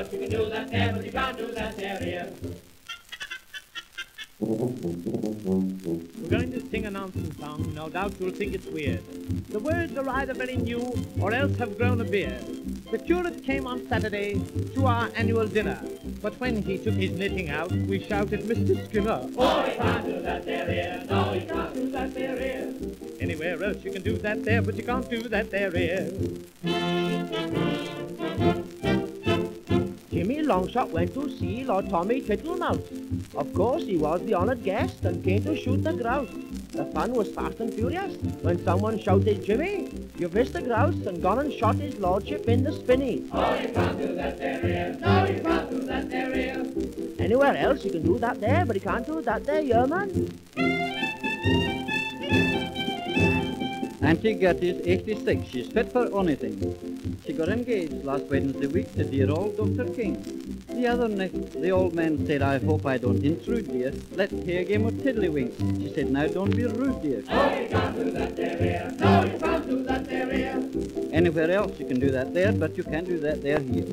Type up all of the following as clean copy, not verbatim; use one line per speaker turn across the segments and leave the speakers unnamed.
else you can do that there, but you can't do that there here.
We're going to sing a nonsense song. No doubt you'll think it's weird. The words are either very new or else have grown a beard. The curate came on Saturday to our annual dinner, but when he took his knitting out, we shouted, Mr. Skinner.
Oh, he can't do that there here. No, he can't do that there here.
Anywhere else you can do that there, but you can't do that there here.
Jimmy Longshot went to see Lord Tommy Tittlemouse. Of course, he was the honoured guest and came to shoot the grouse. The fun was fast and furious when someone shouted, Jimmy, you've missed the grouse and gone and shot his lordship in the spinney.
Oh, you can't do that there here. No, you can't do that there here.
Anywhere else you can do that there, but you can't do that there, yeah, man.
Auntie Gertie's 86. She's fit for anything. She got engaged last Wednesday week to dear old Dr. King. The other night, the old man said, I hope I don't intrude, dear. Let's hear a game of tiddlywinks. She said, now don't be rude, dear.
No, you can't do that there here. No, you can't do that there here.
Anywhere else you can do that there, but you can't do that there here.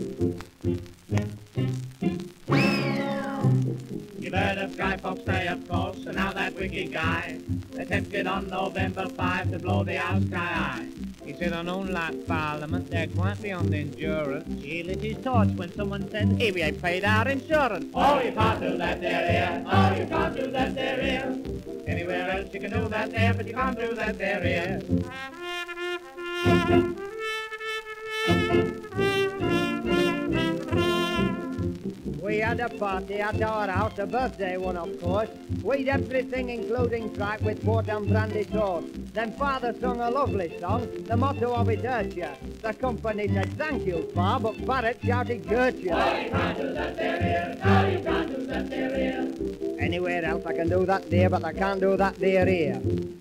You've heard of Guy Fawkes Day, of course, and how that wicked guy attempted on November 5 to blow the house sky high. He said on unlike Parliament, they're quite beyond endurance. He lit his torch when someone said, hey, we ain't paid our insurance.
Oh, you can't do that there here. No, you can't do that there here.
Anywhere else you can do that there, but you can't do that there here.
We had a party at our house, a birthday one, of course. We'd everything, including tripe with port and brandy toast. Then Father sung a lovely song, the motto of it hurt ya. The company said, thank you, Pa, but Barrett shouted, Gert ya.
Oh, you can't do that there here. No, you can't do that there here.
Anywhere else I can do that there, but I can't do that there here.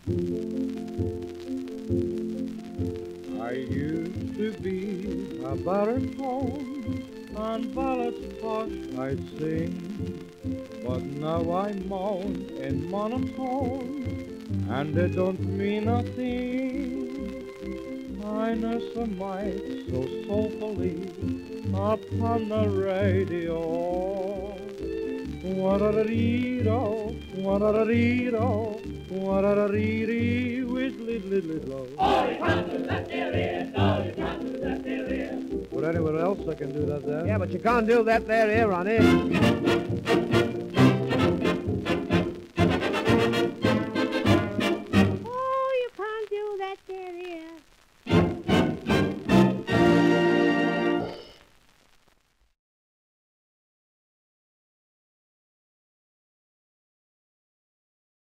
I used to be a baritone, and ballads posh I'd sing, but now I moan in monotone, and it don't mean a thing. I nurse a mite so soulfully upon the radio. What-a-da-dee-do, what-a-da-dee-do, what-a-da-dee-dee, whiz-lid-lid-lid-lo.
Oh, you can't do that there here. No, you can't do that there here.
But anywhere else I can do that there.
Yeah, but you can't do that there here, Ronnie.